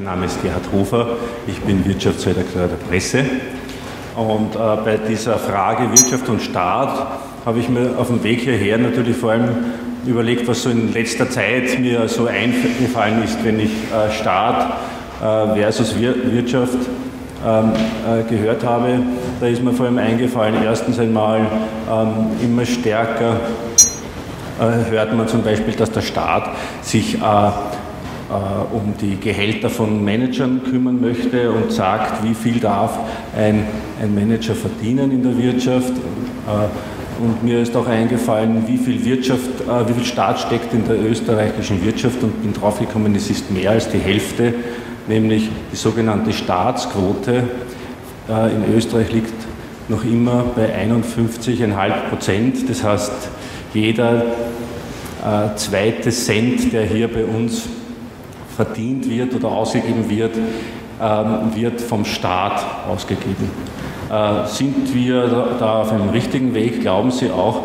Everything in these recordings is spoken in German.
Name ist Gerhard Hofer, ich bin Wirtschaftsredakteur der Presse und bei dieser Frage Wirtschaft und Staat habe ich mir auf dem Weg hierher natürlich vor allem überlegt, was so in letzter Zeit mir so eingefallen ist, wenn ich Staat versus Wirtschaft gehört habe. Da ist mir vor allem eingefallen, erstens einmal immer stärker hört man zum Beispiel, dass der Staat sich um die Gehälter von Managern kümmern möchte und sagt, wie viel darf ein Manager verdienen in der Wirtschaft. Und mir ist auch eingefallen, wie viel Staat steckt in der österreichischen Wirtschaft und bin draufgekommen, es ist mehr als die Hälfte, nämlich die sogenannte Staatsquote in Österreich liegt noch immer bei 51,5%. Das heißt, jeder zweite Cent, der hier bei uns verdient wird oder ausgegeben wird, wird vom Staat ausgegeben. Sind wir da auf einem richtigen Weg? Glauben Sie auch,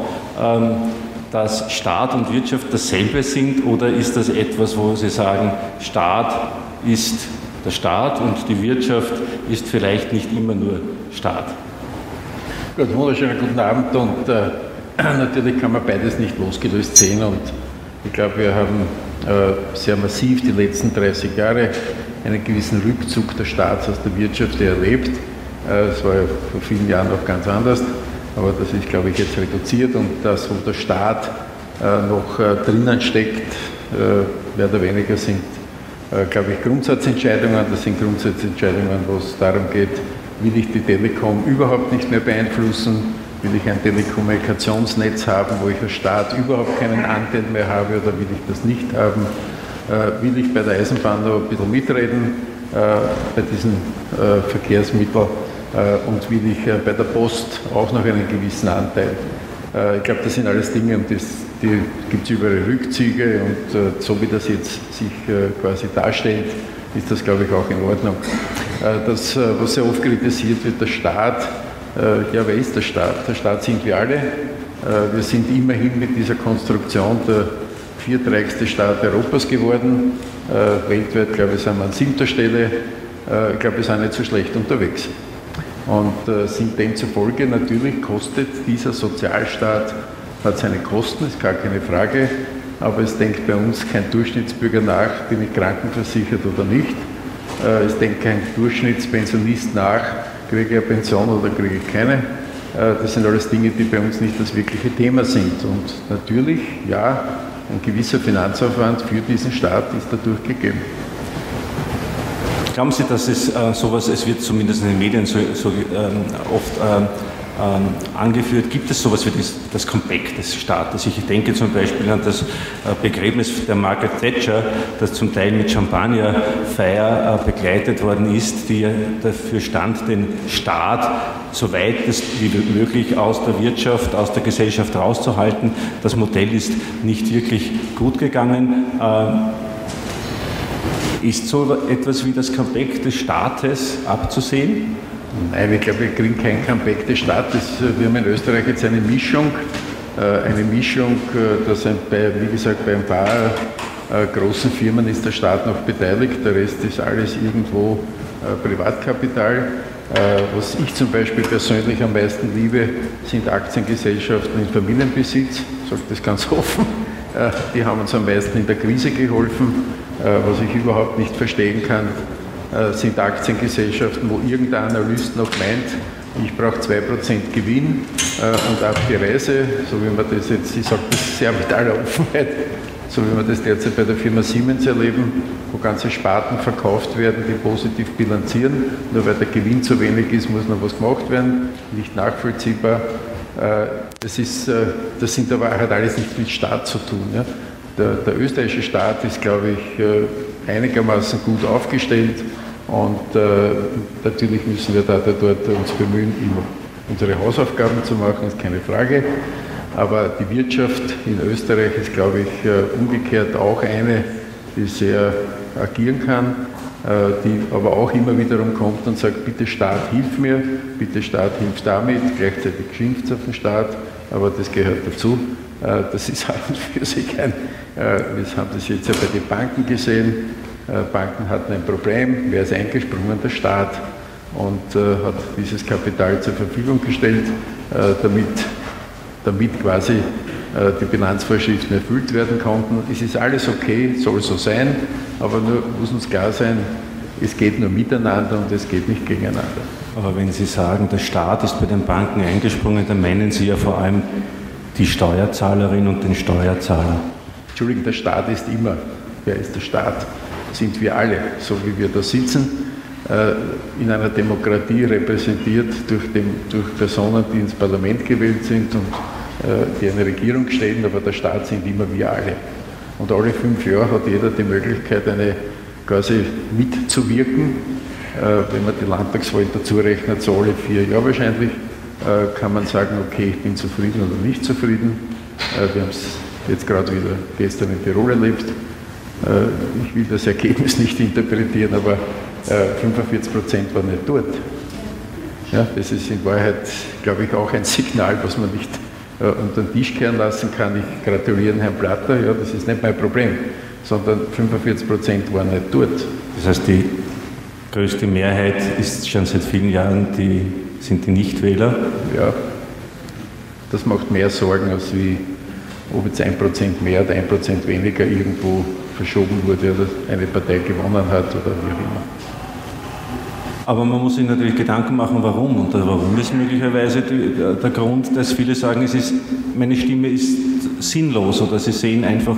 dass Staat und Wirtschaft dasselbe sind, oder ist das etwas, wo Sie sagen, Staat ist der Staat und die Wirtschaft ist vielleicht nicht immer nur Staat? Gut, wunderschönen guten Abend, und natürlich kann man beides nicht losgelöst sehen, und ich glaube, wir haben sehr massiv die letzten 30 Jahre einen gewissen Rückzug des Staats aus der Wirtschaft erlebt. Es war ja vor vielen Jahren noch ganz anders, aber das ist, glaube ich, jetzt reduziert, und das, wo der Staat noch drinnen steckt, mehr oder weniger sind, glaube ich, Grundsatzentscheidungen. Das sind Grundsatzentscheidungen, wo es darum geht, will ich die Telekom überhaupt nicht mehr beeinflussen, will ich ein Telekommunikationsnetz haben, wo ich als Staat überhaupt keinen Anteil mehr habe, oder will ich das nicht haben, will ich bei der Eisenbahn noch ein bisschen mitreden, bei diesen Verkehrsmitteln, und will ich bei der Post auch noch einen gewissen Anteil. Ich glaube, das sind alles Dinge, um die gibt es überall Rückzüge, und so wie das jetzt sich quasi darstellt, ist das, glaube ich, auch in Ordnung. Das, was sehr oft kritisiert wird, der Staat, ja, wer ist der Staat? Der Staat sind wir alle. Wir sind immerhin mit dieser Konstruktion der viertreichste Staat Europas geworden. Weltweit, glaube ich, sind wir an 7. Stelle. Ich glaube, wir sind nicht so schlecht unterwegs. Und sind demzufolge natürlich kostet dieser Sozialstaat, hat seine Kosten, ist gar keine Frage, aber es denkt bei uns kein Durchschnittsbürger nach, bin ich krankenversichert oder nicht. Es denkt kein Durchschnittspensionist nach, kriege ich eine Pension oder kriege ich keine. Das sind alles Dinge, die bei uns nicht das wirkliche Thema sind. Und natürlich, ja, ein gewisser Finanzaufwand für diesen Staat ist dadurch gegeben. Glauben Sie, dass es sowas, es wird zumindest in den Medien so oft angeführt, gibt es sowas wie das Comeback des Staates? Ich denke zum Beispiel an das Begräbnis der Margaret Thatcher, das zum Teil mit Champagnerfeier begleitet worden ist, die dafür stand, den Staat so weit es wie möglich aus der Wirtschaft, aus der Gesellschaft rauszuhalten. Das Modell ist nicht wirklich gut gegangen. Ist so etwas wie das Comeback des Staates abzusehen? Nein, ich glaube, wir kriegen kein Comeback des Staates. Wir haben in Österreich jetzt eine Mischung, dass wie gesagt, bei ein paar großen Firmen ist der Staat noch beteiligt, der Rest ist alles irgendwo Privatkapital. Was ich zum Beispiel persönlich am meisten liebe, sind Aktiengesellschaften in Familienbesitz, ich sage das ganz offen. Die haben uns am meisten in der Krise geholfen. Was ich überhaupt nicht verstehen kann, sind Aktiengesellschaften, wo irgendein Analyst noch meint, ich brauche 2% Gewinn und ab die Reise, so wie man das jetzt, ich sage das sehr mit aller Offenheit, so wie wir das derzeit bei der Firma Siemens erleben, wo ganze Sparten verkauft werden, die positiv bilanzieren. Nur weil der Gewinn zu wenig ist, muss noch was gemacht werden, nicht nachvollziehbar. Das sind aber halt alles nicht mit Staat zu tun. Ja. Der österreichische Staat ist, glaube ich, einigermaßen gut aufgestellt, und natürlich müssen wir dort uns bemühen, immer unsere Hausaufgaben zu machen, ist keine Frage. Aber die Wirtschaft in Österreich ist, glaube ich, umgekehrt auch eine, die sehr agieren kann, die aber auch immer wiederum kommt und sagt, bitte Staat, hilf mir, bitte Staat, hilf damit, gleichzeitig schimpft es auf den Staat, aber das gehört dazu. Das ist halt für sich wir haben das jetzt ja bei den Banken gesehen, Banken hatten ein Problem, wer ist eingesprungen? Der Staat, und hat dieses Kapital zur Verfügung gestellt, damit quasi die Bilanzvorschriften erfüllt werden konnten. Es ist alles okay, soll so sein, aber nur muss uns klar sein, es geht nur miteinander und es geht nicht gegeneinander. Aber wenn Sie sagen, der Staat ist bei den Banken eingesprungen, dann meinen Sie ja vor allem die Steuerzahlerin und den Steuerzahler. Entschuldigung, der Staat ist immer. Wer ist der Staat? Sind wir alle, so wie wir da sitzen, in einer Demokratie repräsentiert durch Personen, die ins Parlament gewählt sind und die eine Regierung stellen, aber der Staat sind immer wir alle. Und alle 5 Jahre hat jeder die Möglichkeit, quasi mitzuwirken. Wenn man die Landtagswahlen dazu rechnet, so alle 4 Jahre wahrscheinlich, kann man sagen, okay, ich bin zufrieden oder nicht zufrieden. Wir haben es jetzt gerade wieder gestern in Tirol erlebt. Ich will das Ergebnis nicht interpretieren, aber 45% waren nicht dort. Ja, das ist in Wahrheit, glaube ich, auch ein Signal, was man nicht unter den Tisch kehren lassen kann. Ich gratuliere Herrn Platter, ja, das ist nicht mein Problem, sondern 45% waren nicht dort. Das heißt, die größte Mehrheit ist schon seit vielen Jahren sind die Nichtwähler? Ja, das macht mehr Sorgen, als ob jetzt 1% mehr oder 1% weniger irgendwo verschoben wurde oder eine Partei gewonnen hat oder wie auch immer. Aber man muss sich natürlich Gedanken machen, warum. Und der Warum ist möglicherweise der Grund, dass viele sagen, meine Stimme ist sinnlos oder sie sehen einfach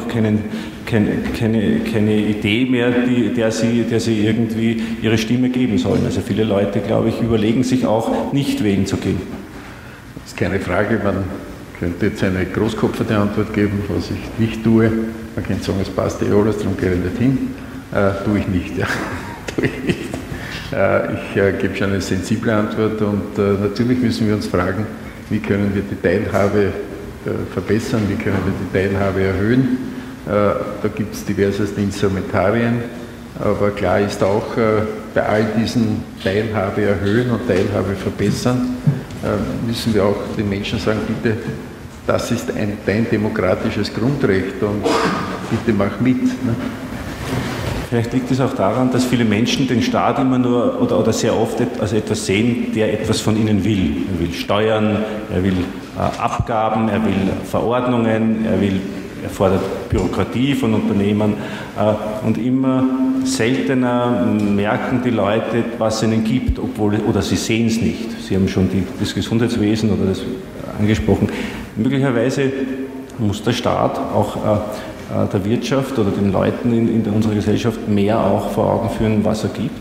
keine Idee mehr, der sie irgendwie ihre Stimme geben sollen. Also viele Leute, glaube ich, überlegen sich auch, nicht wählen zu gehen. Das ist keine Frage. Man könnte jetzt eine großkopferte Antwort geben, was ich nicht tue. Man könnte sagen, es passt alles, darum gehe ich nicht hin. Tue ich nicht. Ja. Tue ich nicht. Ich gebe schon eine sensible Antwort und natürlich müssen wir uns fragen, wie können wir die Teilhabe verbessern, wie können wir die Teilhabe erhöhen. Da gibt es diverseste Instrumentarien, aber klar ist auch, bei all diesen Teilhabe erhöhen und Teilhabe verbessern, müssen wir auch den Menschen sagen, bitte, das ist dein demokratisches Grundrecht und bitte mach mit. Ne? Vielleicht liegt es auch daran, dass viele Menschen den Staat immer nur oder sehr oft als etwas sehen, der etwas von ihnen will. Er will Steuern, er will Abgaben, er will Verordnungen, er fordert Bürokratie von Unternehmern und immer seltener merken die Leute, was es ihnen gibt, oder sie sehen es nicht. Sie haben schon das Gesundheitswesen oder das angesprochen. Möglicherweise muss der Staat auch der Wirtschaft oder den Leuten in unserer Gesellschaft mehr auch vor Augen führen, was er gibt?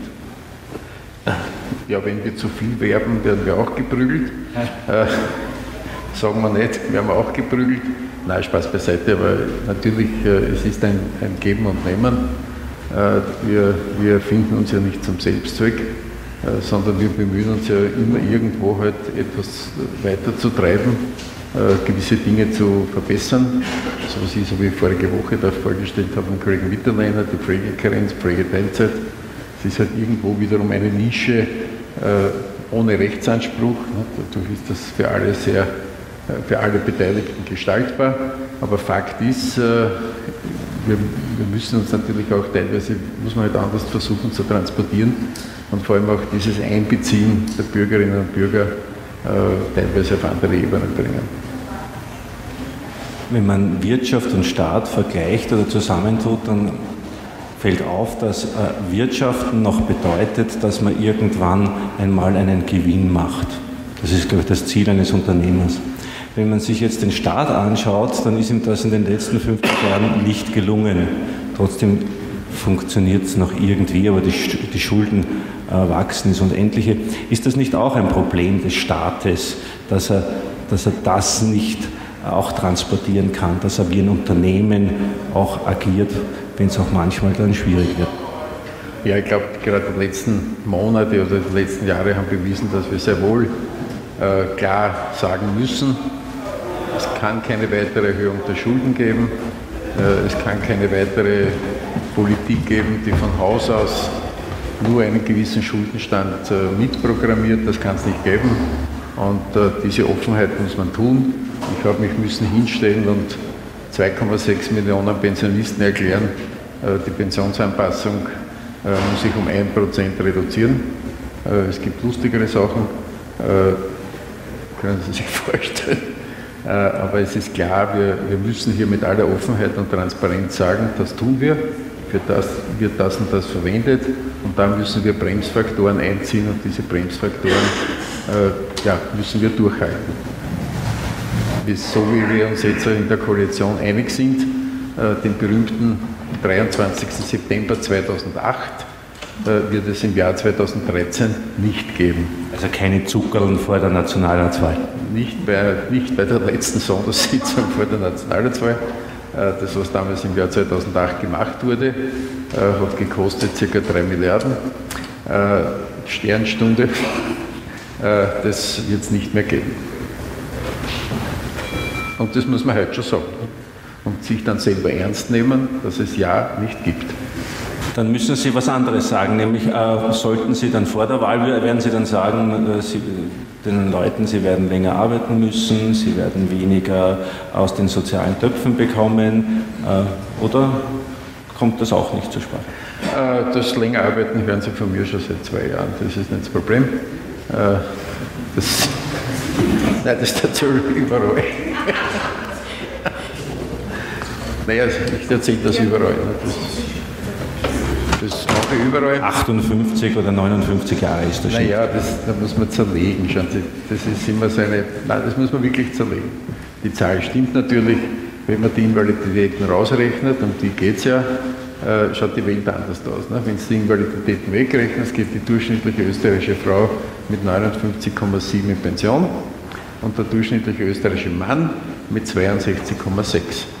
Ja, wenn wir zu viel werben, werden wir auch geprügelt. Sagen wir nicht, werden wir auch geprügelt. Nein, Spaß beiseite, aber natürlich, es ist ein Geben und Nehmen. Wir finden uns ja nicht zum Selbstzweck, sondern wir bemühen uns ja immer irgendwo halt etwas weiterzutreiben, gewisse Dinge zu verbessern. So was ich, so wie ich vorige Woche da vorgestellt habe, den Kollegen Mitterlehner, die Pflegekarenz, Pflegeteilzeit. Es ist halt irgendwo wiederum eine Nische ohne Rechtsanspruch. Dadurch ist das für alle Beteiligten gestaltbar. Aber Fakt ist, wir müssen uns natürlich auch teilweise, muss man halt anders versuchen zu transportieren und vor allem auch dieses Einbeziehen der Bürgerinnen und Bürger teilweise auf andere Ebenen bringen. Wenn man Wirtschaft und Staat vergleicht oder zusammentut, dann fällt auf, dass Wirtschaften noch bedeutet, dass man irgendwann einmal einen Gewinn macht. Das ist, glaube ich, das Ziel eines Unternehmers. Wenn man sich jetzt den Staat anschaut, dann ist ihm das in den letzten 50 Jahren nicht gelungen. Trotzdem funktioniert es noch irgendwie, aber die Schulden wachsen ins Unendliche. Ist das nicht auch ein Problem des Staates, dass er das nicht auch transportieren kann, dass er wie ein Unternehmen auch agiert, wenn es auch manchmal dann schwierig wird? Ja, ich glaube, gerade die letzten Monate oder die letzten Jahre haben bewiesen, dass wir sehr wohl klar sagen müssen, es kann keine weitere Erhöhung der Schulden geben, es kann keine weitere Politik geben, die von Haus aus nur einen gewissen Schuldenstand mitprogrammiert, das kann es nicht geben und diese Offenheit muss man tun. Ich habe mich müssen hinstellen und 2,6 Millionen Pensionisten erklären, die Pensionsanpassung muss sich um 1% reduzieren. Es gibt lustigere Sachen, können Sie sich vorstellen. Aber es ist klar, wir müssen hier mit aller Offenheit und Transparenz sagen, das tun wir, für das wird das und das verwendet und dann müssen wir Bremsfaktoren einziehen und diese Bremsfaktoren müssen wir durchhalten. So wie wir uns jetzt in der Koalition einig sind, den berühmten 23. September 2008 wird es im Jahr 2013 nicht geben. Also keine Zuckerln vor der Nationalratswahl? Nicht bei der letzten Sondersitzung vor der Nationalratswahl. Das, was damals im Jahr 2008 gemacht wurde, hat gekostet ca. 3 Milliarden Sternstunde. Das wird es nicht mehr geben. Und das muss man heute schon sagen. Und sich dann selber ernst nehmen, dass es ja nicht gibt. Dann müssen Sie was anderes sagen, nämlich sollten Sie dann vor der Wahl, werden Sie dann sagen, den Leuten, sie werden länger arbeiten müssen, sie werden weniger aus den sozialen Töpfen bekommen, oder kommt das auch nicht zur Sprache? Das länger arbeiten hören Sie von mir schon seit 2 Jahren, das ist nicht das Problem. Das ist natürlich überall. Naja, ich erzähle das überall. Das mache ich überall. 58 oder 59 Jahre ist das schon. Naja, da muss man zerlegen. Schauen Sie, das ist immer so eine. Nein, das muss man wirklich zerlegen. Die Zahl stimmt natürlich, wenn man die Invaliditäten rausrechnet, um die geht es ja, schaut die Welt anders aus. Ne? Wenn Sie die Invaliditäten wegrechnen, geht die durchschnittliche österreichische Frau mit 59,7 in Pension und der durchschnittliche österreichische Mann mit 62,6.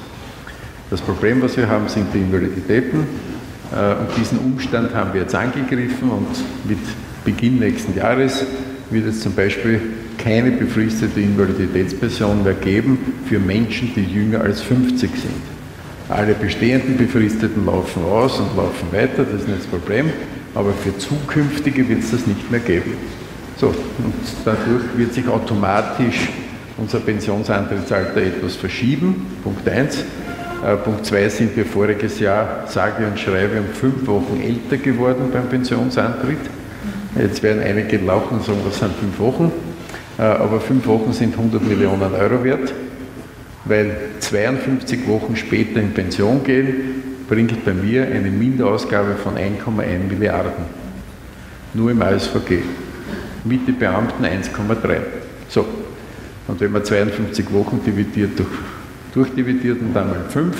Das Problem, was wir haben, sind die Invaliditäten. Und diesen Umstand haben wir jetzt angegriffen und mit Beginn nächsten Jahres wird es zum Beispiel keine befristete Invaliditätspension mehr geben für Menschen, die jünger als 50 sind. Alle bestehenden Befristeten laufen aus und laufen weiter, das ist nicht das Problem, aber für zukünftige wird es das nicht mehr geben. So, und dadurch wird sich automatisch unser Pensionsantrittsalter etwas verschieben, Punkt 1. Punkt 2 sind wir voriges Jahr, sage und schreibe, um 5 Wochen älter geworden beim Pensionsantritt. Jetzt werden einige lachen und sagen, das sind 5 Wochen. Aber 5 Wochen sind 100 Millionen Euro wert, weil 52 Wochen später in Pension gehen, bringt bei mir eine Minderausgabe von 1,1 Milliarden. Nur im ASVG. Mit den Beamten 1,3. So. Und wenn man 52 Wochen durchdividiert und dann mal 5.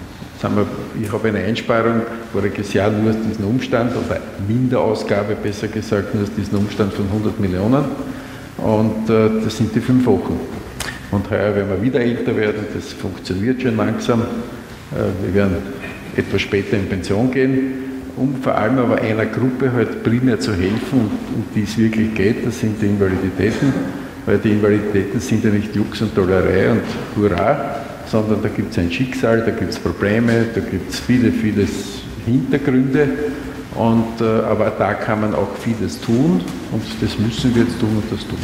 Ich habe eine Einsparung voriges Jahr nur aus diesem Umstand, oder Minderausgabe besser gesagt, nur aus diesem Umstand von 100 Millionen. Und das sind die 5 Wochen. Und heuer werden wir wieder älter werden, das funktioniert schon langsam. Wir werden etwas später in Pension gehen, um vor allem aber einer Gruppe halt primär zu helfen, um die es wirklich geht, das sind die Invaliditäten. Weil die Invaliditäten sind ja nicht Jux und Tollerei und Hurra, sondern da gibt es ein Schicksal, da gibt es Probleme, da gibt es viele Hintergründe. Aber da kann man auch vieles tun und das müssen wir jetzt tun und das tun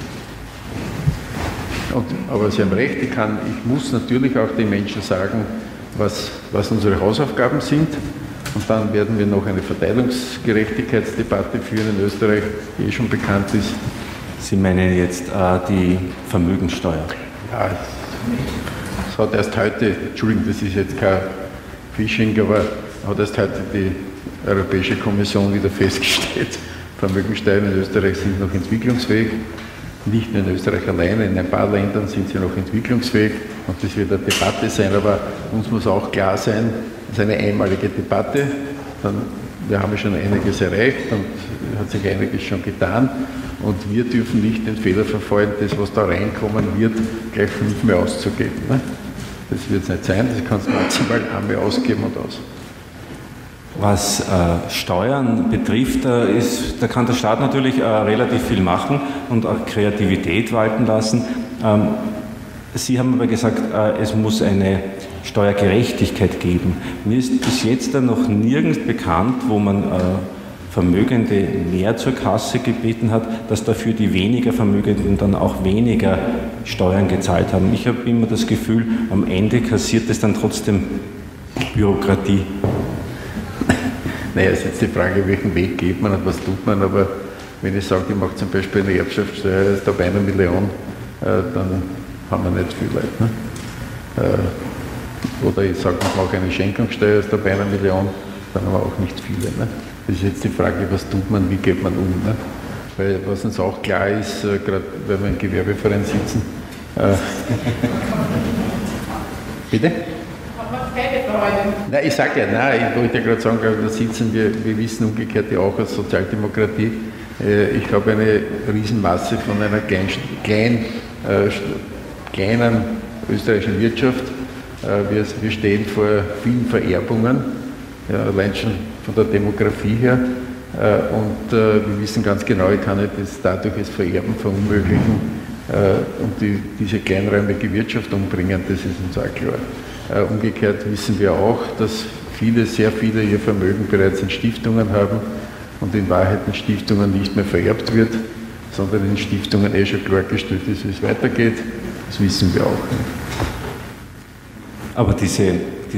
wir. Aber Sie haben recht, ich muss natürlich auch den Menschen sagen, was unsere Hausaufgaben sind. Und dann werden wir noch eine Verteilungsgerechtigkeitsdebatte führen in Österreich, die schon bekannt ist. Sie meinen jetzt die Vermögenssteuer? Ja, es hat erst heute, Entschuldigung, das ist jetzt kein Phishing, aber hat erst heute die Europäische Kommission wieder festgestellt, Vermögenssteuern in Österreich sind noch entwicklungsfähig. Nicht nur in Österreich alleine, in ein paar Ländern sind sie noch entwicklungsfähig und das wird eine Debatte sein, aber uns muss auch klar sein, es ist eine einmalige Debatte. Wir haben schon einiges erreicht und hat sich einiges schon getan und wir dürfen nicht den Fehler verfallen, das, was da reinkommen wird, gleich 5 mehr auszugeben. Ne? Das wird es nicht sein, das kannst du maximal einmal ausgeben und aus. Was Steuern betrifft, da kann der Staat natürlich relativ viel machen und auch Kreativität walten lassen. Sie haben aber gesagt, es muss eine Steuergerechtigkeit geben. Mir ist bis jetzt noch nirgends bekannt, wo man Vermögende mehr zur Kasse gebeten hat, dass dafür die weniger Vermögenden dann auch weniger Steuern gezahlt haben. Ich habe immer das Gefühl, am Ende kassiert es dann trotzdem Bürokratie. Naja, es ist jetzt die Frage, welchen Weg geht man und was tut man, aber wenn ich sage, ich mache zum Beispiel eine Erbschaftssteuer, ist da bei 1 Million, dann haben wir nicht viel Leute. Ne? Oder ich sage, ich mache eine Schenkungssteuer, ist da bei 1 Million, dann haben wir auch nicht viele. Ne? Das ist jetzt die Frage, was tut man, wie geht man um. Ne? Weil was uns auch klar ist, gerade wenn wir im Gewerbeverein sitzen, bitte? Nein, ich sage ja, nein, ich wollte ja gerade sagen, da sitzen wir wissen umgekehrt ja auch als Sozialdemokratie, ich habe eine Riesenmasse von einer kleinen österreichischen Wirtschaft. Wir stehen vor vielen Vererbungen, ja, allein schon von der Demografie her. Und wir wissen ganz genau, ich kann nicht dadurch das Vererben verunmöglichen und diese kleinräumige Wirtschaft umbringen, das ist uns auch klar. Umgekehrt wissen wir auch, dass sehr viele ihr Vermögen bereits in Stiftungen haben und in Wahrheit in Stiftungen nicht mehr vererbt wird, sondern in Stiftungen schon klargestellt ist, wie es weitergeht. Das wissen wir auch. Aber diese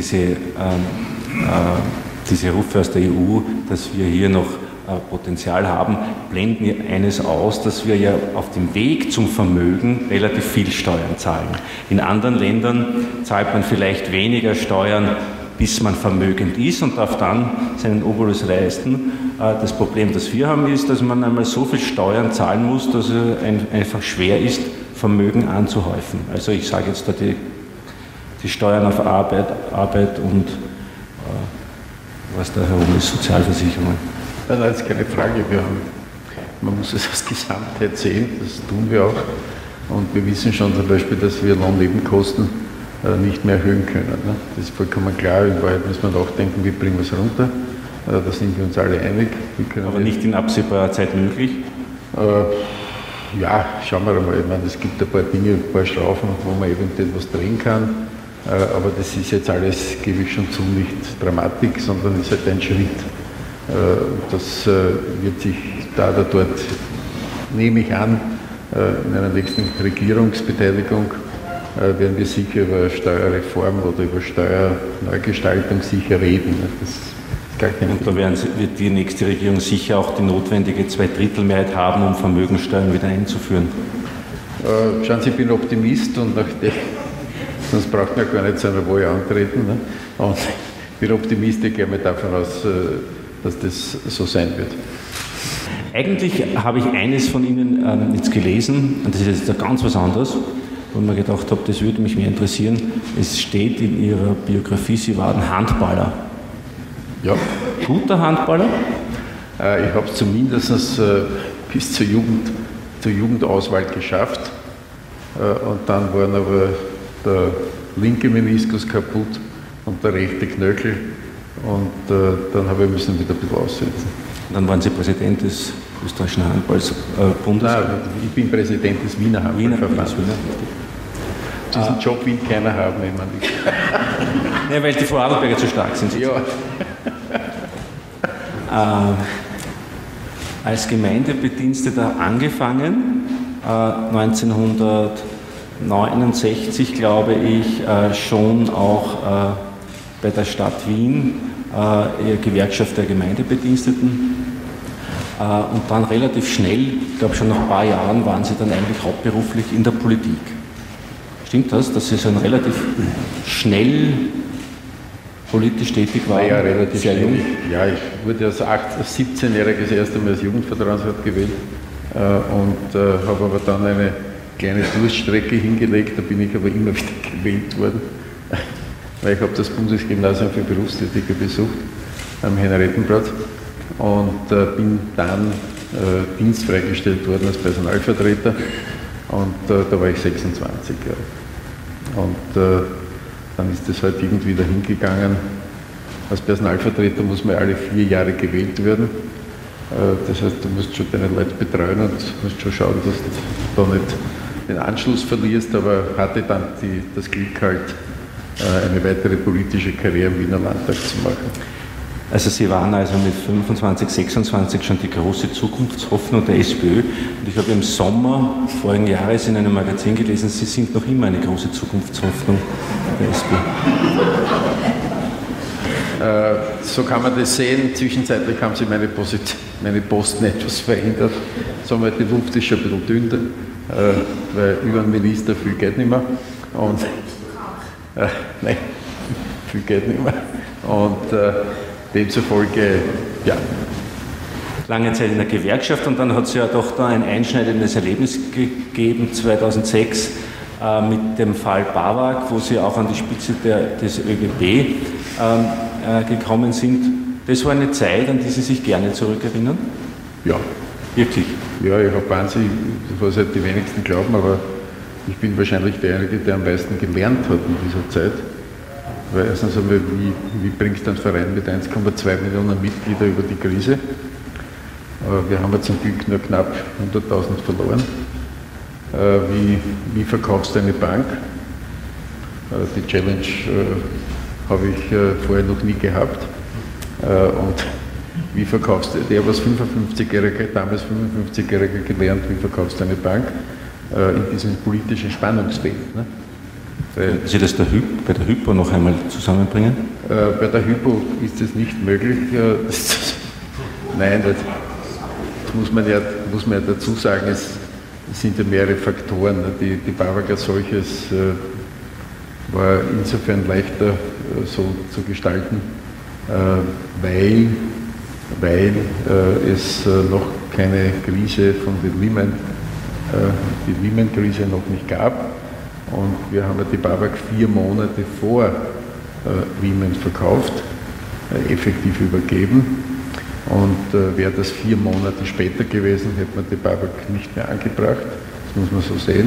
Rufe aus der EU, dass wir hier noch Potenzial haben, blenden eines aus, dass wir ja auf dem Weg zum Vermögen relativ viel Steuern zahlen. In anderen Ländern zahlt man vielleicht weniger Steuern, bis man vermögend ist und darf dann seinen Obolus leisten. Das Problem, das wir haben, ist, dass man einmal so viel Steuern zahlen muss, dass es einfach schwer ist, Vermögen anzuhäufen. Also ich sage jetzt da die Steuern auf Arbeit und was da herum ist, Sozialversicherungen. Nein, das ist keine Frage. Man muss es als Gesamtheit sehen, das tun wir auch. Und wir wissen schon zum Beispiel, dass wir Lohnnebenkosten nicht mehr erhöhen können. Ne? Das ist vollkommen klar. In Wahrheit muss man nachdenken, wie bringen wir es runter. Da sind wir uns alle einig. Aber nicht in absehbarer Zeit möglich? Ja, schauen wir mal. Ich meine, es gibt ein paar Dinge, ein paar Schrauben, wo man eventuell was drehen kann. Aber das ist jetzt alles, gebe ich schon zu, nicht Dramatik, sondern ist halt ein Schritt. Das wird sich da oder dort, nehme ich an, in einer nächsten Regierungsbeteiligung werden wir sicher über Steuerreform oder über Steuerneugestaltung sicher reden. Das ist gar keine Und da wird die nächste Regierung sicher auch die notwendige Zweidrittelmehrheit haben, um Vermögenssteuern wieder einzuführen. Schauen Sie, ich bin Optimist und sonst braucht man ja gar nicht zu einer Wahl antreten. Ne? Und ich bin Optimist, ich gehe mal davon aus, dass das so sein wird. Eigentlich habe ich eines von Ihnen jetzt gelesen, und das ist jetzt ganz was anderes, wo ich mir gedacht habe, das würde mich mehr interessieren. Es steht in Ihrer Biografie, Sie waren Handballer. Ja. Guter Handballer? Ich habe es zumindest bis zur Jugendauswahl geschafft. Und dann waren aber der linke Meniskus kaputt und der rechte Knöchel. Und dann habe ich müssen wieder ein bisschen aussetzen. Dann waren Sie Präsident des österreichischen Handballbundes? Nein, ich bin Präsident des Wiener Handballverbandes. Diesen Job will keiner haben, ich meine. Ja, weil die Vorarlberger zu stark sind. Ja. Als Gemeindebediensteter angefangen, 1969, glaube ich, schon auch bei der Stadt Wien, Gewerkschaft der Gemeindebediensteten. Und dann relativ schnell, ich glaube schon nach ein paar Jahren, waren Sie dann eigentlich hauptberuflich in der Politik. Stimmt das, dass Sie so ein relativ schnell politisch tätig waren? Ja, relativ sehr jung. Ja, ich wurde als 17-Jähriger das erste Mal als Jugendvertragsrat gewählt und habe aber dann eine kleine Durststrecke hingelegt, da bin ich aber immer wieder gewählt worden. Weil ich habe das Bundesgymnasium für Berufstätige besucht am Henriettenplatz und bin dann dienstfreigestellt worden als Personalvertreter und da war ich 26 Jahre. Und dann ist das halt irgendwie dahin gegangen. Als Personalvertreter muss man alle 4 Jahre gewählt werden. Das heißt, du musst schon deine Leute betreuen und musst schon schauen, dass du da nicht den Anschluss verlierst, aber hatte dann das Glück halt, eine weitere politische Karriere im Wiener Landtag zu machen. Also Sie waren also mit 25, 26 schon die große Zukunftshoffnung der SPÖ und ich habe im Sommer vorigen Jahres in einem Magazin gelesen, Sie sind noch immer eine große Zukunftshoffnung der SPÖ. So kann man das sehen. Zwischenzeitlich haben sich meine Posten etwas verändert. Sagen wir, die Luft ist schon ein bisschen dünner, weil über einen Minister viel geht nicht mehr. Und, nein, viel geht nicht mehr. Und demzufolge, ja. Lange Zeit in der Gewerkschaft und dann hat es ja doch da ein einschneidendes Erlebnis gegeben, 2006, mit dem Fall BAWAG, wo Sie auch an die Spitze des ÖGB gekommen sind. Das war eine Zeit, an die Sie sich gerne zurückerinnern? Ja. Wirklich? Ja, ich habe wahnsinnig, was halt die wenigsten glauben, aber ich bin wahrscheinlich derjenige, der am meisten gelernt hat in dieser Zeit. Weil erstens einmal, wie bringst du einen Verein mit 1,2 Millionen Mitgliedern über die Krise? Wir haben ja zum Glück nur knapp 100.000 verloren. Wie verkaufst du eine Bank? Die Challenge habe ich vorher noch nie gehabt. Und wie verkaufst du, der was 55-Jähriger, damals 55-Jähriger gelernt, wie verkaufst du eine Bank in diesem politischen Spannungsfeld? Ne? Können Sie das bei der Hypo noch einmal zusammenbringen? Bei der Hypo ist es nicht möglich. Nein, das muss man ja dazu sagen, es sind ja mehrere Faktoren. Die BAWAG als solches war insofern leichter so zu gestalten, weil es noch keine Krise von die Lehman-Krise noch nicht gab. Und wir haben ja die BAWAG 4 Monate vor Lehman verkauft, effektiv übergeben. Und wäre das 4 Monate später gewesen, hätte man die BAWAG nicht mehr angebracht. Das muss man so sehen.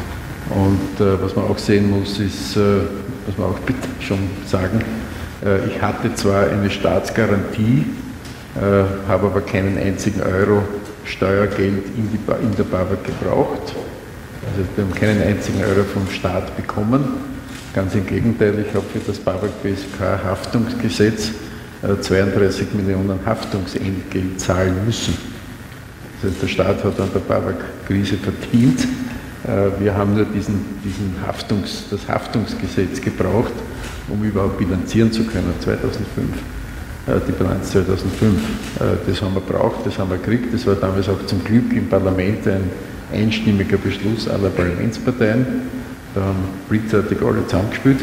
Und was man auch sehen muss, ist, muss man auch bitte schon sagen, ich hatte zwar eine Staatsgarantie, habe aber keinen einzigen Euro Steuergeld in der BAWAG gebraucht. Also wir haben keinen einzigen Euro vom Staat bekommen. Ganz im Gegenteil, ich habe für das BAWAG-BSK Haftungsgesetz 32 Millionen Haftungsentgelt zahlen müssen. Das heißt, der Staat hat an der BAWAG-Krise verdient. Wir haben nur das Haftungsgesetz gebraucht, um überhaupt bilanzieren zu können, 2005. Die Bilanz 2005. Das haben wir gebraucht, das haben wir gekriegt. Das war damals auch zum Glück im Parlament ein einstimmiger Beschluss aller Parlamentsparteien. Da haben blitzartig alle zusammengespielt.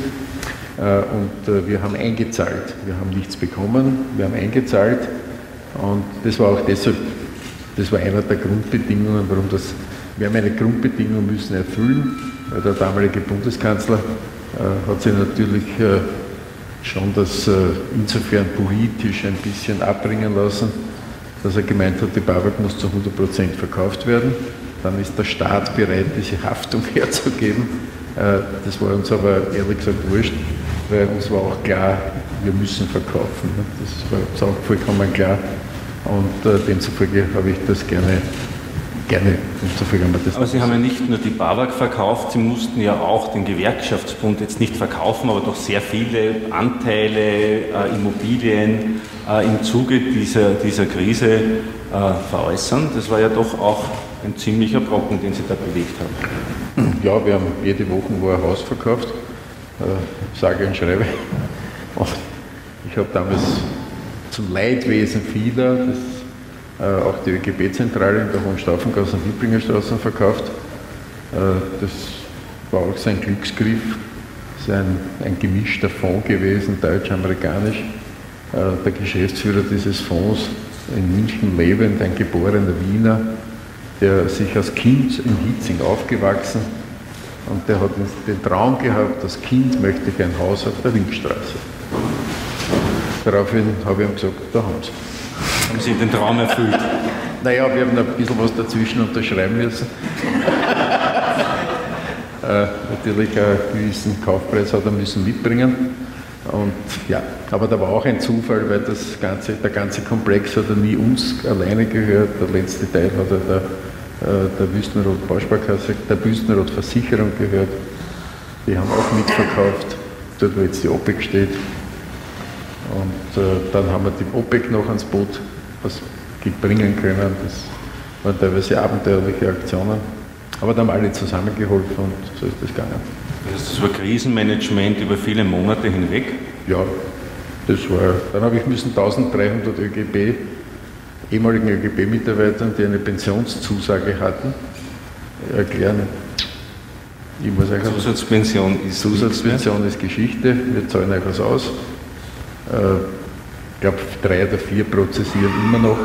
Und wir haben eingezahlt. Wir haben nichts bekommen, wir haben eingezahlt. Und das war auch deshalb, das war einer der Grundbedingungen, warum das, wir haben eine Grundbedingung müssen erfüllen, weil der damalige Bundeskanzler hat sich natürlich schon das insofern politisch ein bisschen abbringen lassen, dass er gemeint hat, die BAWAG muss zu 100% verkauft werden. Dann ist der Staat bereit, diese Haftung herzugeben. Das war uns aber ehrlich gesagt wurscht, weil uns war auch klar, wir müssen verkaufen. Das war uns auch vollkommen klar. Und demzufolge habe ich das gerne. Demzufolge haben wir das. Aber Sie haben ja nicht nur die BAWAG verkauft, Sie mussten ja auch den Gewerkschaftsbund jetzt nicht verkaufen, aber doch sehr viele Anteile, Immobilien im Zuge dieser Krise veräußern. Das war ja doch auch ein ziemlicher Brocken, den Sie da bewegt haben. Ja, wir haben jede Woche ein Haus verkauft, sage und schreibe. Und ich habe damals zum Leidwesen vieler auch die ÖGB-Zentrale in der Hohenstaufengasse und Lieblingerstraße verkauft. Das war auch so ein Glücksgriff. Das ist ein gemischter Fonds gewesen, deutsch-amerikanisch. Der Geschäftsführer dieses Fonds, in München lebend, ein geborener Wiener, der sich als Kind in Hitzing aufgewachsen und der hat den Traum gehabt, als Kind möchte ich ein Haus auf der Ringstraße. Daraufhin habe ich ihm gesagt, da haben Sie. Haben Sie den Traum erfüllt? Naja, wir haben ein bisschen was dazwischen unterschreiben müssen. Natürlich einen gewissen Kaufpreis hat er müssen mitbringen. Und ja, aber da war auch ein Zufall, weil der ganze Komplex hat er nie uns alleine gehört. Der letzte Teil hat er der Wüstenrot Bausparkasse, der Wüstenrot Versicherung gehört. Die haben auch mitverkauft, dort wo jetzt die OPEC steht. Und dann haben wir die OPEC noch ans Boot was bringen können. Das waren teilweise abenteuerliche Aktionen. Aber da haben alle zusammengeholfen und so ist das gegangen. Das war Krisenmanagement über viele Monate hinweg? Ja, Dann habe ich 1300 ÖGB, ehemaligen ÖGB-Mitarbeitern, die eine Pensionszusage hatten, erklären. Ich muss euch Zusatzpension ist Geschichte, wir zahlen euch was aus. Ich glaube, 3 oder 4 prozessieren immer noch.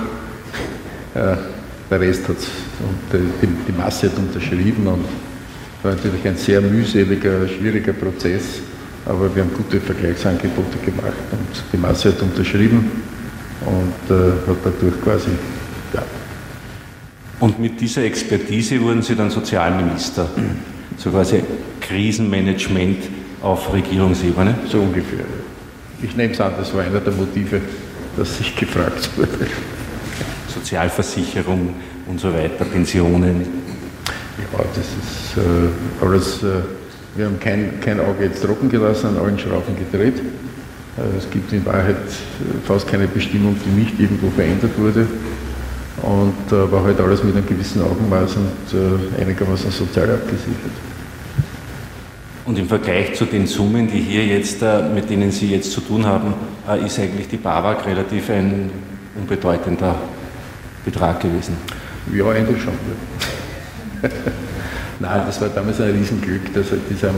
Der Rest hat es, die Masse hat unterschrieben und war natürlich ein sehr mühseliger, schwieriger Prozess, aber wir haben gute Vergleichsangebote gemacht und die Masse hat unterschrieben und hat dadurch quasi, ja. Und mit dieser Expertise wurden Sie dann Sozialminister, so quasi Krisenmanagement auf Regierungsebene? So ungefähr. Ich nehme es an, das war einer der Motive, dass sich gefragt wurde. Sozialversicherung und so weiter, Pensionen. Ja, das ist alles, wir haben kein Auge jetzt trocken gelassen, an allen Schrauben gedreht. Es gibt in Wahrheit fast keine Bestimmung, die nicht irgendwo verändert wurde. Und war halt alles mit einem gewissen Augenmaß und einigermaßen sozial abgesichert. Und im Vergleich zu den Summen, die hier jetzt, mit denen Sie jetzt zu tun haben, ist eigentlich die BAWAG relativ ein unbedeutender Betrag gewesen? Ja, eigentlich schon. Ja. Nein, das war damals ein Riesenglück, dass dieser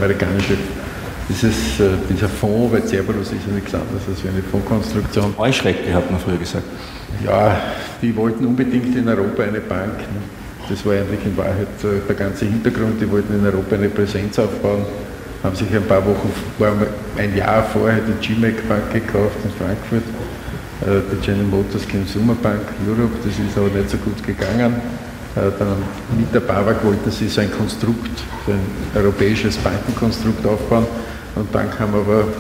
Fonds, weil Cerberus ist ja nichts anderes als eine Fondskonstruktion. Heuschrecke, hat man früher gesagt. Ja, die wollten unbedingt in Europa eine Bank. Ne? Das war eigentlich in Wahrheit der ganze Hintergrund. Die wollten in Europa eine Präsenz aufbauen, haben sich ein Jahr vorher die GMAC Bank gekauft in Frankfurt, die General Motors Consumer Bank Europe, das ist aber nicht so gut gegangen. Dann mit der BAWAG wollten sie so ein Konstrukt, so ein europäisches Bankenkonstrukt aufbauen und dann kam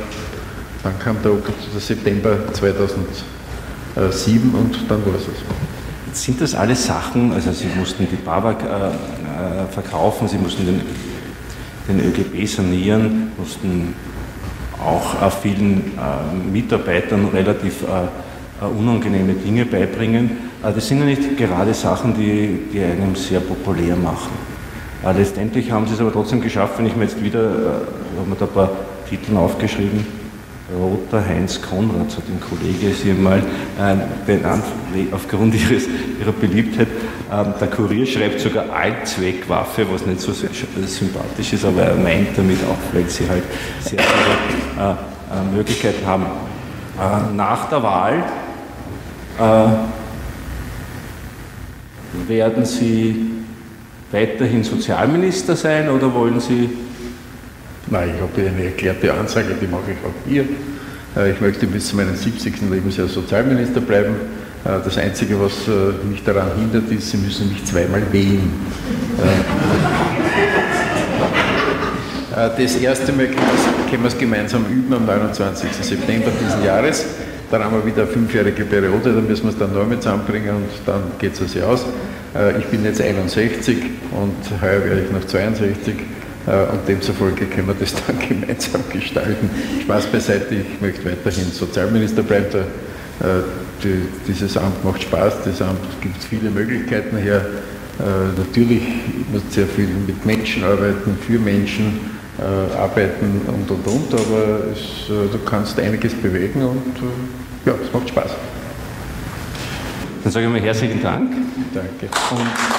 der September 2007 und dann war es so. Sind das alles Sachen, also Sie mussten die BAWAG verkaufen, Sie mussten den ÖGB sanieren, mussten auch vielen Mitarbeitern relativ unangenehme Dinge beibringen. Das sind ja nicht gerade Sachen, die einem sehr populär machen. Letztendlich haben Sie es aber trotzdem geschafft, wenn ich mir jetzt wieder, haben wir da ein paar Titel aufgeschrieben, Roter Heinz Konrad, so den Kollege Sie mal benannt, aufgrund ihrer Beliebtheit. Der Kurier schreibt sogar Allzweckwaffe, was nicht so sympathisch ist, aber er meint damit auch, weil Sie halt sehr viele Möglichkeiten haben. Nach der Wahl werden Sie weiterhin Sozialminister sein oder wollen Sie? Nein, ich habe eine erklärte Ansage, die mache ich auch hier. Ich möchte bis zu meinem 70. Lebensjahr Sozialminister bleiben. Das Einzige, was mich daran hindert, ist, Sie müssen mich zweimal wählen. Das erste Mal können wir es gemeinsam üben am 29. September diesen Jahres. Dann haben wir wieder eine 5-jährige Periode, dann müssen wir es dann neu mit zusammenbringen und dann geht es aus. Ich bin jetzt 61 und heuer werde ich noch 62 und demzufolge können wir das dann gemeinsam gestalten. Spaß beiseite, ich möchte weiterhin Sozialminister bleiben. Dieses Amt macht Spaß, das Amt gibt viele Möglichkeiten her. Natürlich muss sehr viel mit Menschen arbeiten, für Menschen arbeiten und, aber du kannst einiges bewegen und ja, es macht Spaß. Dann sage ich mal herzlichen Dank. Danke. Und